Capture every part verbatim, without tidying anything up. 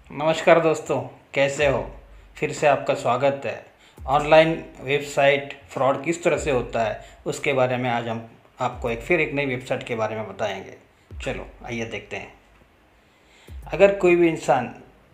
नमस्कार दोस्तों, कैसे हो। फिर से आपका स्वागत है। ऑनलाइन वेबसाइट फ्रॉड किस तरह से होता है उसके बारे में आज हम आपको एक फिर एक नई वेबसाइट के बारे में बताएंगे। चलो आइए देखते हैं। अगर कोई भी इंसान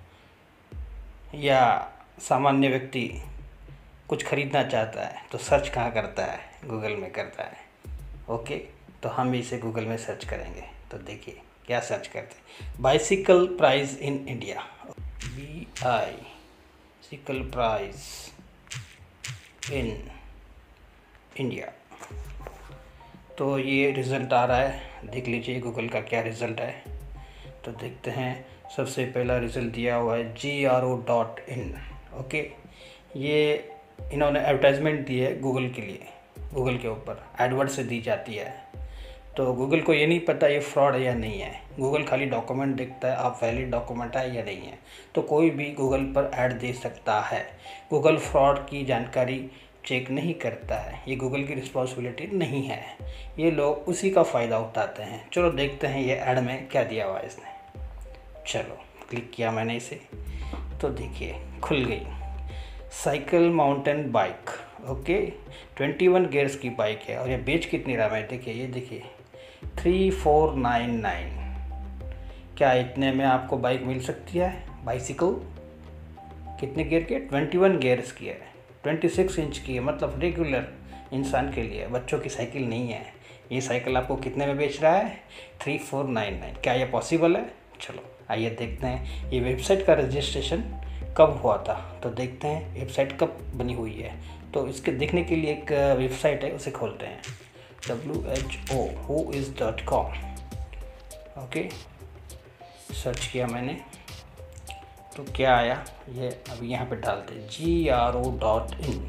या सामान्य व्यक्ति कुछ खरीदना चाहता है तो सर्च कहाँ करता है? गूगल में करता है। ओके, तो हम इसे गूगल में सर्च करेंगे। तो देखिए क्या सर्च करते हैं। Bicycle price in India, B I cycle price in India. तो ये रिज़ल्ट आ रहा है, देख लीजिए गूगल का क्या रिज़ल्ट है। तो देखते हैं। सबसे पहला रिज़ल्ट दिया हुआ है G R O dot in. Okay, ये इन्होंने एडवर्टाइजमेंट दी है गूगल के लिए, गूगल के ऊपर एडवर्ड से दी जाती है। तो गूगल को ये नहीं पता ये फ्रॉड है या नहीं है। गूगल खाली डॉक्यूमेंट देखता है, आप वैलिड डॉक्यूमेंट है या नहीं है। तो कोई भी गूगल पर ऐड दे सकता है। गूगल फ्रॉड की जानकारी चेक नहीं करता है, ये गूगल की रिस्पॉन्सिबिलिटी नहीं है। ये लोग उसी का फ़ायदा उठाते हैं। चलो देखते हैं ये ऐड में क्या दिया हुआ है इसने। चलो क्लिक किया मैंने इसे, तो देखिए खुल गई। Cycle mountain bike, okay, twenty one gears की बाइक है। और ये बेच कितनी रहा है देखिए, ये देखिए थ्री फोर नाइन नाइन। क्या इतने में आपको बाइक मिल सकती है? बाइसिकल कितने गियर की है? ट्वेंटी वन गियर्स की है, ट्वेंटी सिक्स इंच की है, मतलब रेगुलर इंसान के लिए, बच्चों की साइकिल नहीं है। ये साइकिल आपको कितने में बेच रहा है? Three four nine nine. क्या ये पॉसिबल है? चलो आइए देखते हैं ये वेबसाइट का रजिस्ट्रेशन कब हुआ था। तो देखते हैं वेबसाइट कब बनी हुई है। तो इसके देखने के लिए एक वेबसाइट है, उसे खोलते हैं। W H O who is dot com. Okay, search किया मैंने तो क्या आया ये अब यहाँ पे डालते हैं G R O dot in.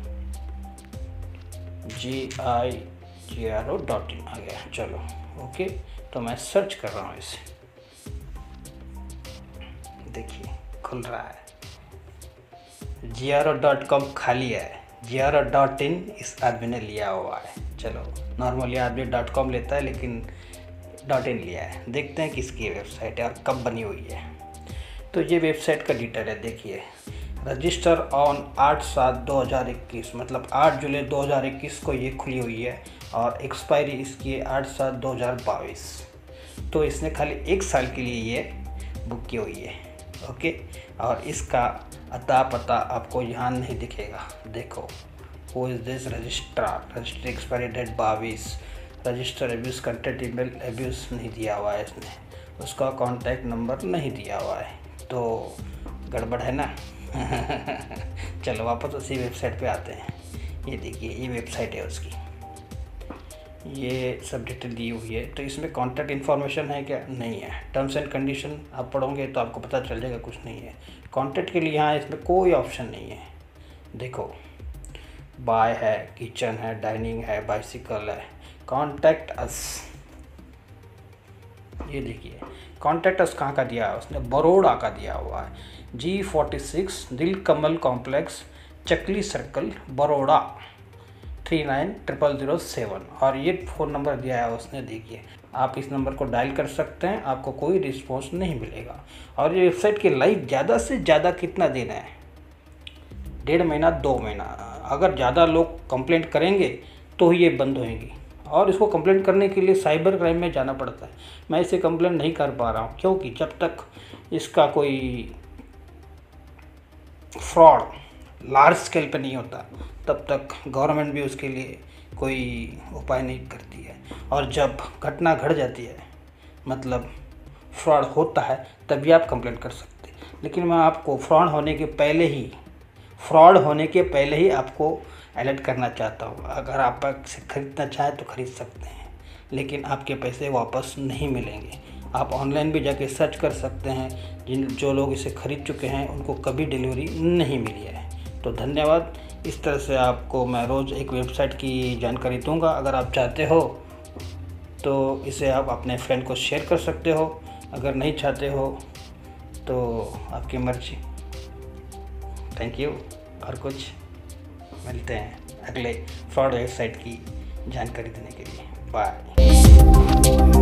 G I G R O dot in आ गया। चलो ओके, तो मैं सर्च कर रहा हूँ इसे। देखिए खुल रहा है। G R O dot com खाली है, जी आर ओ डॉट इन इस आदमी ने लिया हुआ है। चलो नॉर्मली आदमी डॉट कॉम लेता है, लेकिन डॉट इन लिया है। देखते हैं किसकी वेबसाइट है और कब बनी हुई है। तो ये वेबसाइट का डिटेल है, देखिए। रजिस्टर ऑन आठ सात दो हज़ार इक्कीस, मतलब आठ जुलाई दो हज़ार इक्कीस को ये खुली हुई है और एक्सपायरी इसकी है आठ सात दो हज़ार बाईस। तो इसने खाली एक साल के लिए ये बुक की हुई है। ओके, और इसका अता पता आपको यहाँ नहीं दिखेगा। देखो, who is this registrar, register expiry date बाईस, register abuse content email abuse नहीं दिया हुआ है इसने, उसका कॉन्टैक्ट नंबर नहीं दिया हुआ है। तो गड़बड़ है ना। चलो वापस उसी वेबसाइट पे आते हैं। ये देखिए ये वेबसाइट है उसकी, ये सब डिटेल दी हुई है। तो इसमें कॉन्टैक्ट इन्फॉर्मेशन है क्या? नहीं है। टर्म्स एंड कंडीशन आप पढ़ोगे तो आपको पता चल जाएगा, कुछ नहीं है। कॉन्टैक्ट के लिए यहाँ इसमें कोई ऑप्शन नहीं है। देखो, बाय है, किचन है, डाइनिंग है, बाइसिकल है, कॉन्टैक्ट अस। ये देखिए कॉन्टैक्ट अस कहाँ का दिया है उसने? बड़ौदा का दिया हुआ है। जी forty six Dil Kamal complex, Chakli circle, Baroda three nine triple zero seven. और ये फ़ोन नंबर दिया है उसने। देखिए आप इस नंबर को डायल कर सकते हैं, आपको कोई रिस्पॉन्स नहीं मिलेगा। और ये वेबसाइट की लाइफ ज़्यादा से ज़्यादा कितना दिन है? डेढ़ महीना, दो महीना। अगर ज़्यादा लोग कंप्लेंट करेंगे तो ही ये बंद होएगी। और इसको कंप्लेंट करने के लिए साइबर क्राइम में जाना पड़ता है। मैं इसे कंप्लेंट नहीं कर पा रहा हूँ, क्योंकि जब तक इसका कोई फ्रॉड लार्ज स्केल पे नहीं होता तब तक गवर्नमेंट भी उसके लिए कोई उपाय नहीं करती है। और जब घटना घट जाती है, मतलब फ्रॉड होता है, तभी आप कंप्लेंट कर सकते हैं। लेकिन मैं आपको फ्रॉड होने के पहले ही फ्रॉड होने के पहले ही आपको अलर्ट करना चाहता हूँ। अगर आप इसे खरीदना चाहें तो खरीद सकते हैं, लेकिन आपके पैसे वापस नहीं मिलेंगे। आप ऑनलाइन भी जाके सर्च कर सकते हैं, जिन जो लोग इसे खरीद चुके हैं उनको कभी डिलीवरी नहीं मिली है। तो धन्यवाद। इस तरह से आपको मैं रोज़ एक वेबसाइट की जानकारी दूंगा। अगर आप चाहते हो तो इसे आप अपने फ्रेंड को शेयर कर सकते हो, अगर नहीं चाहते हो तो आपकी मर्जी। Thank you. और कुछ मिलते हैं अगले फ्रॉड वेबसाइट की जानकारी देने के लिए। बाय।